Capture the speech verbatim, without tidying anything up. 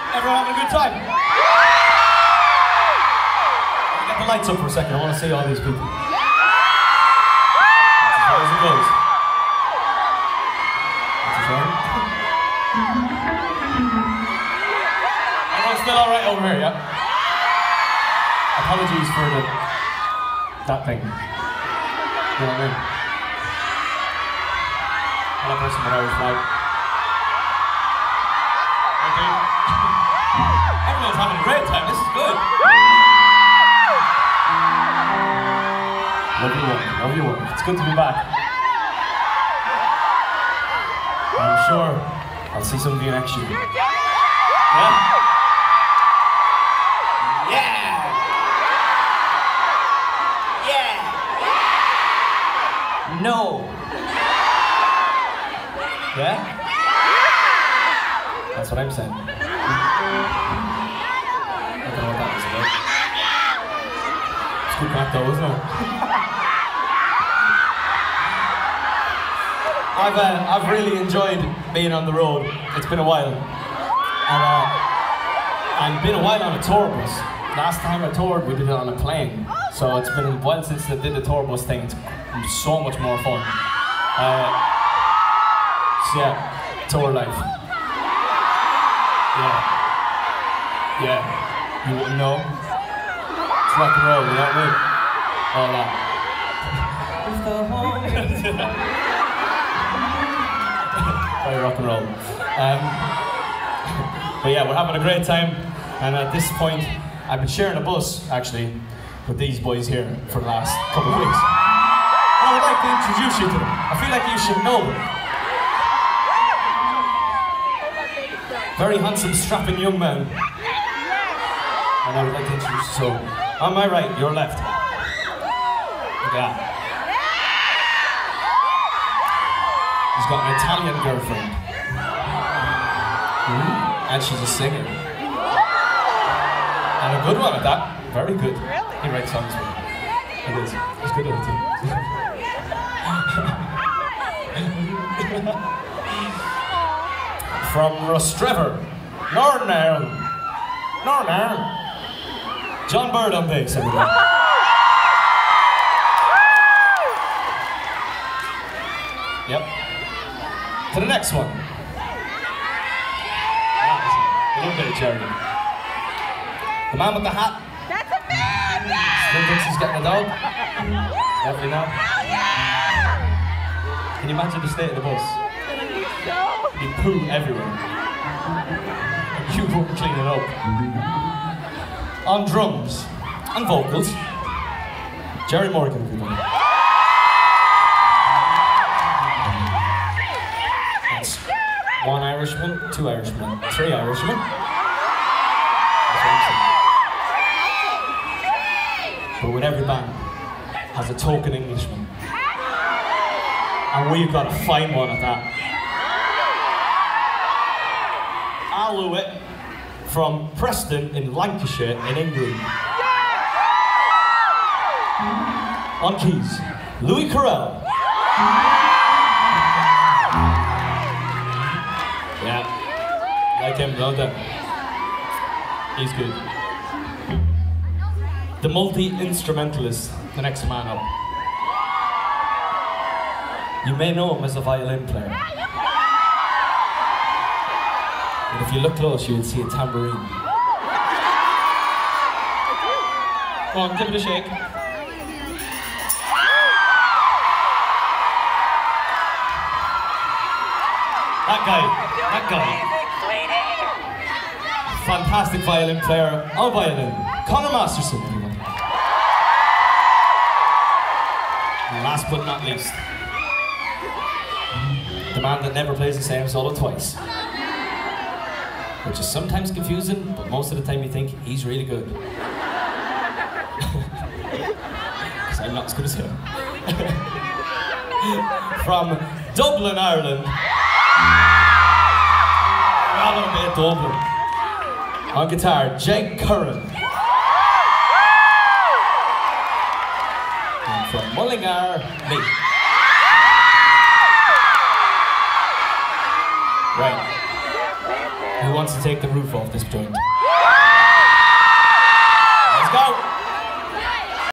Everyone having a good time? Get the lights up for a second. I want to see all these people. That's as far as it goes. That's as far. Everyone's still all right over here, yeah? Apologies for the that thing. You know what I mean? Hello, person with Irish flag. Okay. Everyone's having a great time. This is good. Lovely work. Lovely work. It's good to be back. I'm sure I'll see some of you next year. Yeah? Yeah! Yeah! No! Yeah? That's what I'm saying. I don't know what that was about. It's good crack though, isn't it? I've, uh, I've really enjoyed being on the road. It's been a while. And uh, I've been a while on a tour bus. Last time I toured, we did it on a plane. So it's been a while since I did the tour bus thing. It's so much more fun. Uh, so yeah, tour life. Yeah. Yeah. You wouldn't know. It's rock and roll, you know what I mean? All that. Very rock and roll. Um, but yeah, we're having a great time. And at this point, I've been sharing a bus, actually, with these boys here for the last couple of weeks. I would like to introduce you to them. I feel like you should know them. Very handsome, strapping young man. And I would like to introduce you. So, on my right, your left. Look at that. He's got an Italian girlfriend. Mm-hmm. And she's a singer. And a good one at that. Very good. Really? He writes songs for me. It is. He's good at it too. From Rostrevor, Northern Ireland. Northern Ireland. John Bird on bass, everybody. Yep. To the next one. Ah, a little bit of charity. The man with the hat. That's a man! Still thinks he's getting a dog? Definitely not. Can you imagine the state of the bus? He'd poo everywhere. And you wouldn't clean it up. On drums and vocals, Jerry Morgan, everybody. That's one Irishman, two Irishmen, three Irishmen. That's what I'm saying. But with every band has a token Englishman. And we've got a fine one at that. Alouette from Preston in Lancashire in England. On keys, Louis Carell. Yeah, like him, well done. He's good. The multi-instrumentalist, the next man up. You may know him as a violin player. But if you look close, you will see a tambourine. Go on, give it a shake. That guy, that guy. Fantastic violin player on violin, Conor Masterson, everyone. And last but not least, the man that never plays the same solo twice. Which is sometimes confusing, but most of the time you think he's really good. Because I'm not as good as him. From Dublin, Ireland. Ireland, bit of Dublin. On guitar, Jake Curran. And from Mullingar, me. Right. Who who wants to take the roof off this joint?